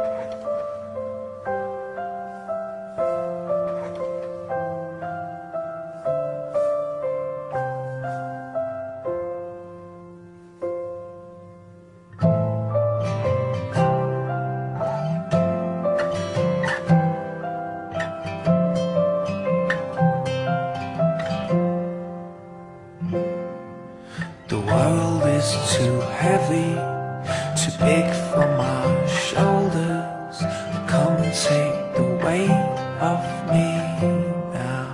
The world is too heavy, too big for my shoulders. Come take the weight off me now.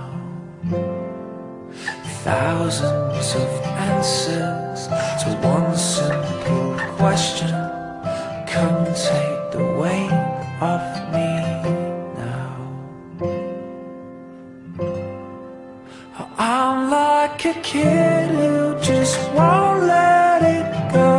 Thousands of answers to one simple question. Come take the weight off me now. I'm like a kid who just won't let it go,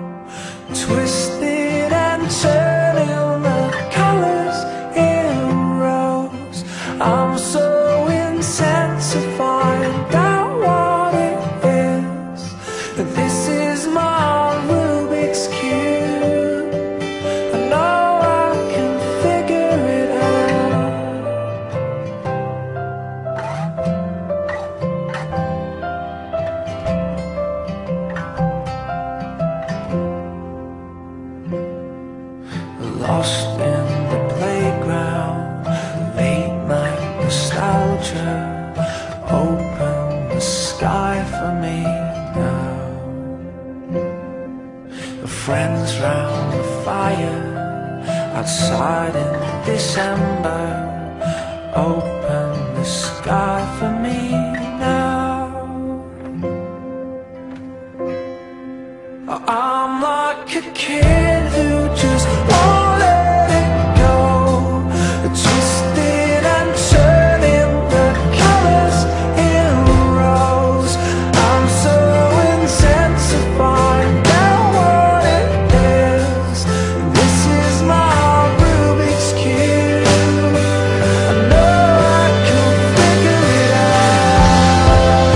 twisted and turning the colors in rows. I'm so intent to find out what it is. This is my Rubik's Cube. I know I can figure it out. Lost in the playground, late night nostalgia. Open the sky for me now. Friends round the fire, outside in December. Open the sky for me now. I'm like a kid who just won't let it go, twisted and turning the colors in rows. I'm so intent to find out what it is. This is my Rubik's Cube. I know I can figure it out.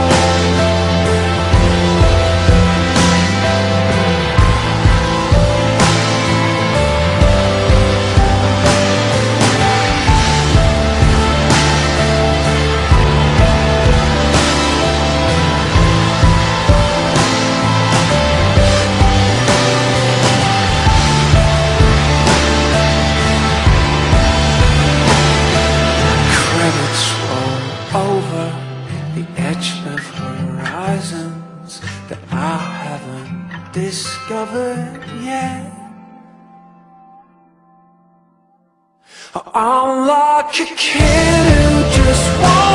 Credits roll over the edge of horizons that I haven't discovered yet. I'm like a kid who just wants